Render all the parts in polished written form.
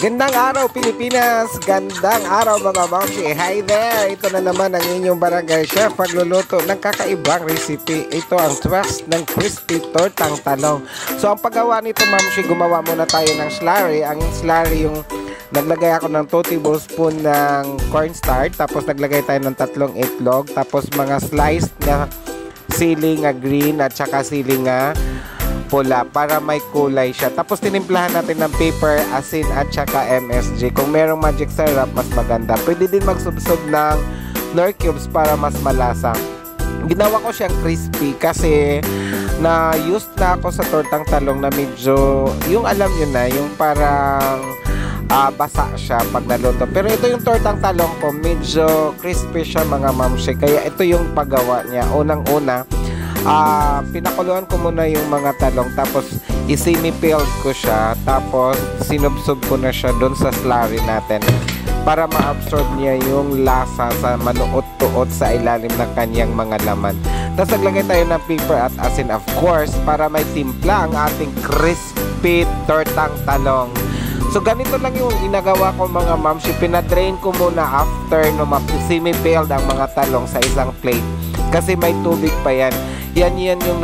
Gandang araw Pilipinas! Gandang araw mga mamsi! Hi there! Ito na naman ang inyong barangay chef pagluluto ng kakaibang recipe. Ito ang twist ng crispy tortang talong. So ang paggawa nito mamsi, gumawa muna tayo ng slurry. Ang slurry yung naglagay ako ng 2 tablespoon ng cornstarch. Tapos naglagay tayo ng 3 itlog. Tapos mga sliced na sili nga green at saka sili nga pula para may kulay siya. Tapos tinimplahan natin ng pepper, asin at saka MSG. Kung merong magic syrup, mas maganda. Pwede din magsubsob ng nor cubes para mas malasa. Ginawa ko siyang crispy kasi na-used na ako sa tortang talong na medyo, yung alam nyo na, yung parang basa siya pag naluto. Pero ito yung tortang talong ko, medyo crispy siya mga mamsi. Kaya ito yung paggawa niya. Unang-una, pinakuluan ko muna yung mga talong, tapos i-semi-peeled ko siya, tapos sinubsob ko na siya doon sa slurry natin para ma-absorb niya yung lasa sa manuot-tuot sa ilalim ng kanyang mga laman. Tapos naglagay tayo ng pepper at asin, of course, para may timpla ang ating crispy tortang talong. So ganito lang yung ginagawa ko mga mamsi. Pinadrain ko muna after no semi-peeled ang mga talong sa isang plate kasi may tubig pa yan. Yan yung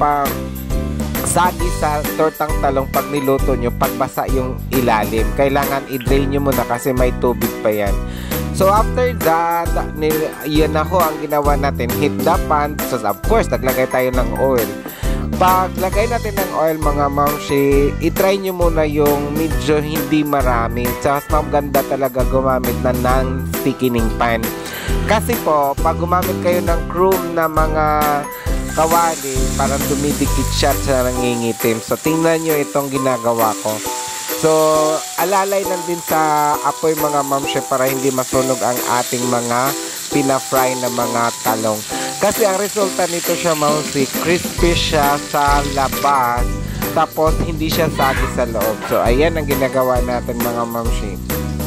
nagpapasagi sa tortang talong pag niluto nyo, pagbasa yung ilalim. Kailangan i-drain nyo muna kasi may tubig pa yan. So after that, yun ako ang ginawa natin. Heat the pan. So of course, naglagay tayo ng oil. Pag lagay natin ng oil mga mamsi, i-try nyo muna yung medyo hindi marami. Tapos maganda talaga gumamit na non-sticking pan. Kasi po, pag gumamit kayo ng chrome na mga kawali, parang dumidikit siya sa nangingitim. So tingnan nyo itong ginagawa ko. So alalay lang din sa apoy mga mamsi para hindi masunog ang ating mga pina-fry na mga talong. Kasi ang resulta nito siya mamsi, crispy siya sa labas, tapos hindi siya sagi sa loob. So ayan ang ginagawa natin mga mamsi.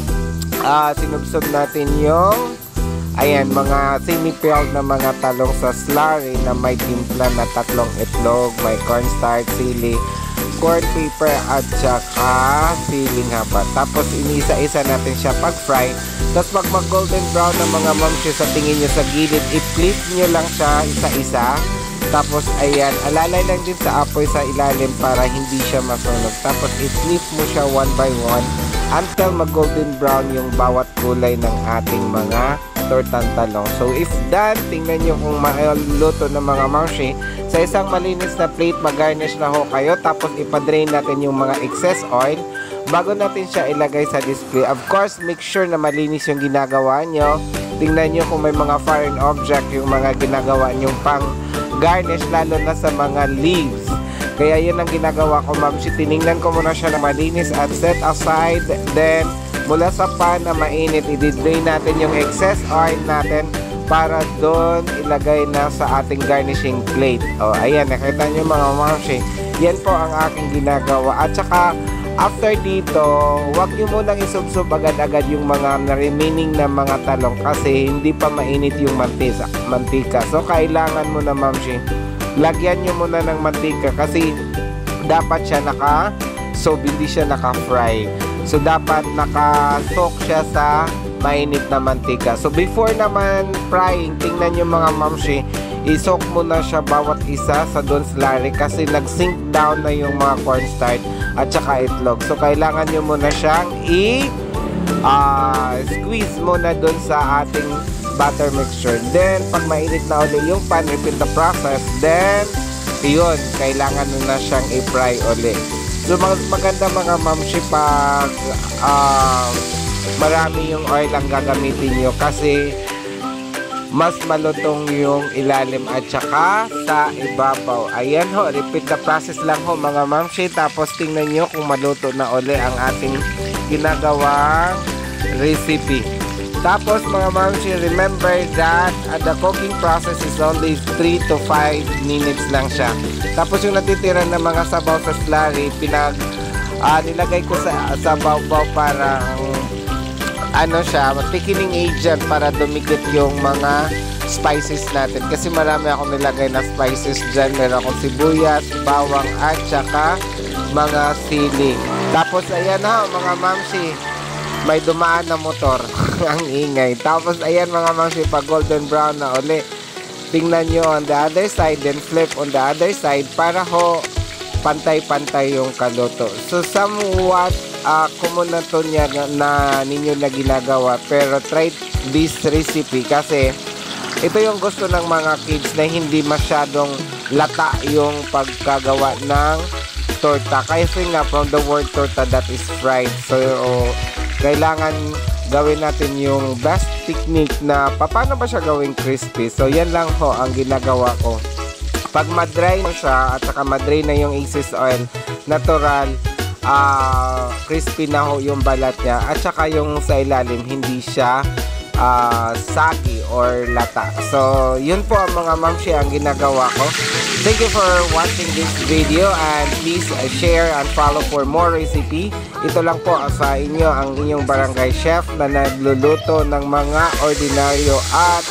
Sinubsob natin yung mga semi-peeled na mga talong sa slurry na may timpla na 3 itlog, may cornstarch, sili, corn pepper at saka siling haba. Tapos inisa-isa natin siya pag-fry. Tapos pag mag-golden brown na mga mamsi sa tingin nyo sa gilid, i-flip nyo lang siya isa-isa. Tapos ayan, alalay lang din sa apoy sa ilalim para hindi siya masunog. Tapos i-flip mo siya one by one until mag-golden brown yung bawat kulay ng ating mga tortang talong. So if done, tingnan nyo kung maluto ng mga mamsi. Sa isang malinis na plate, mag-garnish na ho kayo. Tapos ipadrain natin yung mga excess oil bago natin siya ilagay sa display. Of course, make sure na malinis yung ginagawa nyo. Tingnan nyo kung may mga foreign object yung mga ginagawa nyong pang garnish, lalo na sa mga leaves. Kaya yun ang ginagawa ko mamsi. Tinignan ko muna siya na malinis at set aside. Then mula sa pan na mainit, i-drain natin yung excess oil natin para doon ilagay na sa ating garnishing plate. O, ayan, nakita nyo mga mamsi. Yan po ang aking ginagawa. At saka, after dito, huwag nyo munang isubsob agad-agad yung mga remaining na mga talong kasi hindi pa mainit yung mantika. So, kailangan mo na mamsi, lagyan nyo muna ng mantika kasi dapat siya hindi siya naka-fry. So, dapat naka-soak siya sa mainit na mantika. So, before naman frying, tingnan nyo mga mamsi, i-soak mo na siya bawat isa sa doon slurry kasi nag-sink down na yung mga cornstarch at saka itlog. So, kailangan nyo muna siyang squeeze muna doon sa ating butter mixture. Then, pag mainit na ulit yung pan, repeat the process. Then, yun, kailangan mo na siyang i-fry ulit. So maganda mga mamsi pag marami yung oil ang gagamitin nyo kasi mas malutong yung ilalim at saka sa ibabaw. Ayan ho, repeat the process lang ho mga mamsi. Tapos tingnan nyo kung maluto na uli ang ating ginagawang recipe. Tapos mga mamsi, remember that the cooking process is only 3 to 5 minutes lang siya. Tapos yung natitira na mga sabaw sa slurry, nilagay ko sa baw-baw para thickening agent para dumikit yung mga spices natin. Kasi marami akong nilagay na spices dyan. Meron akong sibuyas, bawang at saka mga sili. Tapos ayan na mga mamsi, may dumaan na motor. Ang ingay. Tapos ayan mga mamsi, pag golden brown na uli, tingnan nyo on the other side, then flip on the other side para ho pantay-pantay yung kaluto. So somewhat common na to niya na ninyo na ginagawa, pero try this recipe kasi ito yung gusto ng mga kids na hindi masyadong lata yung pagkagawa ng torta. Kasi nga from the word torta, that is fried. So kailangan gawin natin yung best technique na paano ba siya gawing crispy. So yan lang ho ang ginagawa ko. Pag madry mo siya at saka madry na yung excess oil, natural, crispy na ho yung balat niya. At saka yung sa ilalim, hindi siya sagi or lata. So yun po ang mga mamsi ang ginagawa ko. Thank you for watching this video and please share and follow for more recipe. Ito lang po sa inyo ang inyong barangay chef na nagluluto ng mga ordinaryo at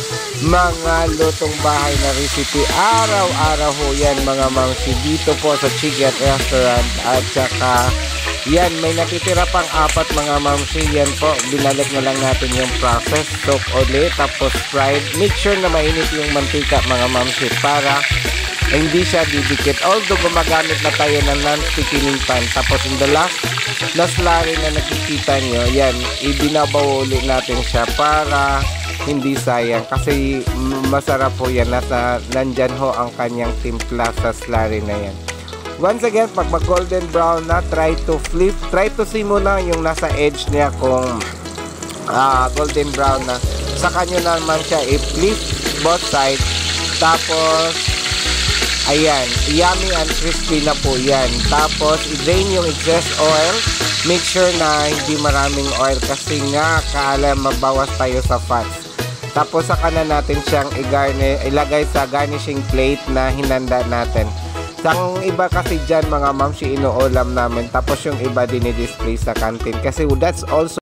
mga lutong bahay na recipe. Araw-araw ho yan mga mamsi dito po sa Chigat Restaurant. At saka yan, may natitira pang 4 mga mamsi. Yan po, binalik na lang natin yung process. Soak ulit, tapos fried. Make sure na mainit yung mantika mga mamsi para hindi siya didikit. Although gumagamit na tayo ng non-sticking pan. Tapos in the last na slurry na nakikita nyo, yan, ibinabaw ulit natin siya para hindi sayang. Kasi masarap po yan. Nandyan ho ang kanyang timpla sa slurry na yan. Once again, pag mag-golden brown na, try to flip. Try to see muna yung nasa edge niya kung golden brown na. Saka nyo naman siya i-flip both sides. Tapos, ayan, yummy and crispy na po yan. Tapos, i-drain yung excess oil. Make sure na hindi maraming oil kasi nga kaalam mabawas tayo sa fats. Tapos, saka na natin siyang ilagay sa garnishing plate na hinanda natin. Ang iba kasi dyan mga mamsi inuulam namin, tapos yung iba dinidisplay sa canteen kasi that's also